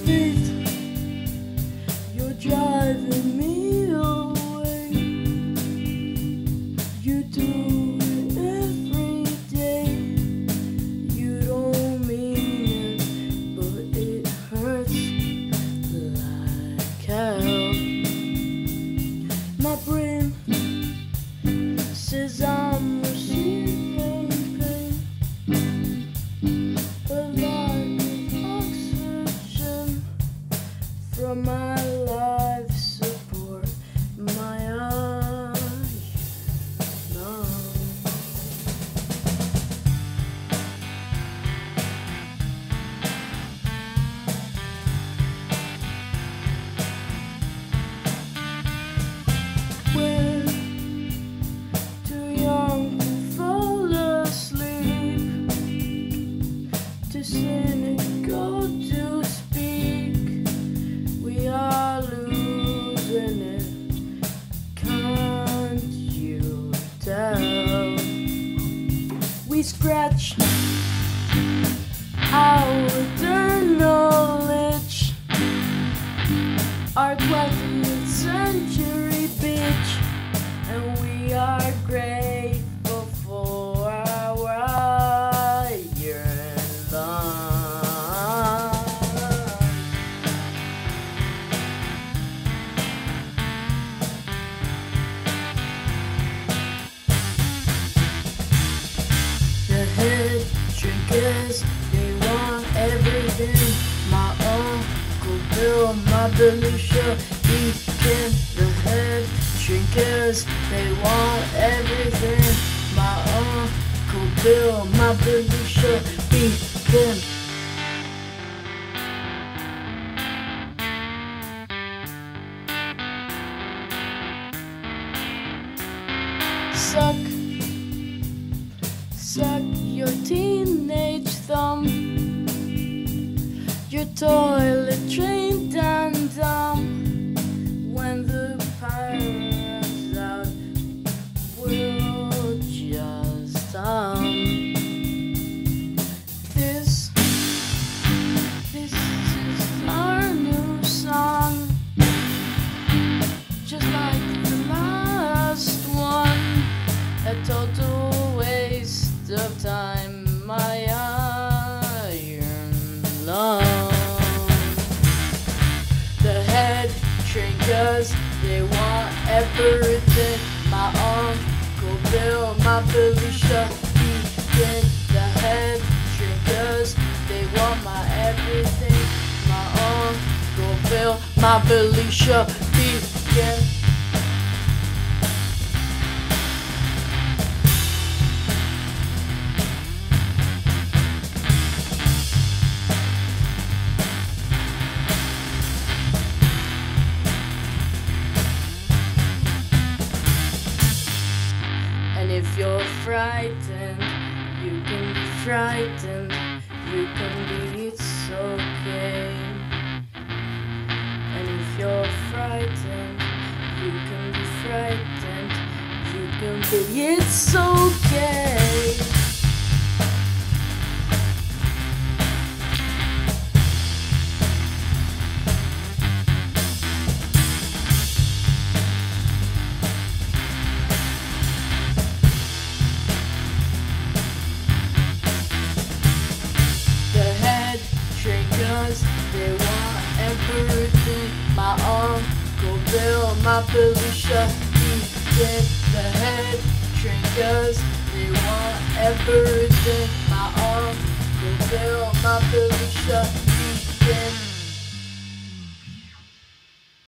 feet, you're driving me away. You do it every day. You don't mean it, but it hurts like hell. My brain says I'm receiving pain, but like oxygen from my life support, my eyes numb. We're too young to fall asleep, too cynical to speak. We are losing it, can't you tell? We scratch our eternal itch, our 20th century bitch, and we are grateful for our iron lungs. The head shrinkers, they want everything. My Uncle Bill, my Belushi, Beacon. The head shrinkers, they want everything. My Uncle Bill, my Belushi, Beacon. Suck your teenage thumb, your toilet trained and dumb. When the power runs out, we'll just This is our new song, just like the last one. A total waste of time, my iron lung. The head shrinkers, they want everything. My Uncle Bill, my Belushi, Beacon. The head shrinkers, they want my everything. My Uncle Bill, my Belushi, Beacon. And if you're frightened, you can be frightened. You can be, it's okay. And if you're frightened, you can be frightened. You can be, it's okay. They want everything. My Uncle Bill, my Belushi, Beacon. The head shrinkers, they want everything. My Uncle Bill, my Belushi, Beacon.